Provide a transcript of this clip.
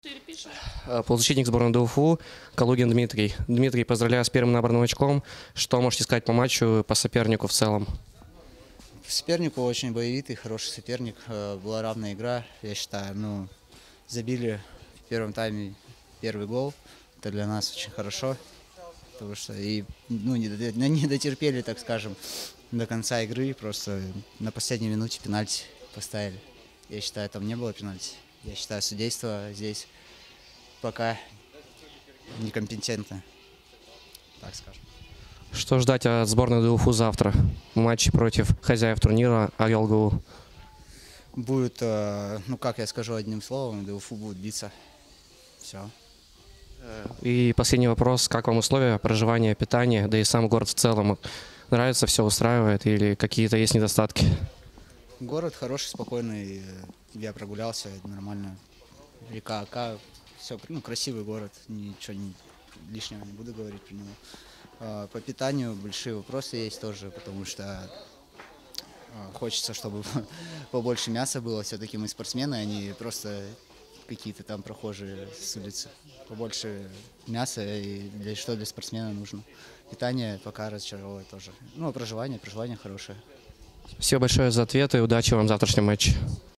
Полузащитник сборной ДУФУ Калугин Дмитрий. Дмитрий, поздравляю с первым набранным очком. Что можете сказать по матчу, по сопернику в целом? Сопернику очень боевитый, хороший соперник. Была равная игра, я считаю. Ну, забили в первом тайме первый гол. Это для нас очень хорошо, потому что не дотерпели, так скажем, до конца игры. Просто на последней минуте пенальти поставили. Я считаю, там не было пенальти. Я считаю, судейство здесь пока некомпетентно, так скажем. Что ждать от сборной ДУФУ завтра? Матч против хозяев турнира Орел-ГУ. Будет, ну как я скажу одним словом, ДУФУ будет биться. Все. И последний вопрос. Как вам условия проживания, питания, да и сам город в целом? Нравится, все устраивает или какие-то есть недостатки? Город хороший, спокойный. Я прогулялся, нормально. Река Ака, все, ну, красивый город, ничего лишнего не буду говорить про него. По питанию большие вопросы есть тоже, потому что хочется, чтобы побольше мяса было. Все-таки мы спортсмены, а не просто какие-то там прохожие с улицы. Побольше мяса, и что для спортсмена нужно. Питание пока разочаровывает тоже. Ну, а проживание хорошее. Спасибо большое за ответы и удачи вам в завтрашнем матче.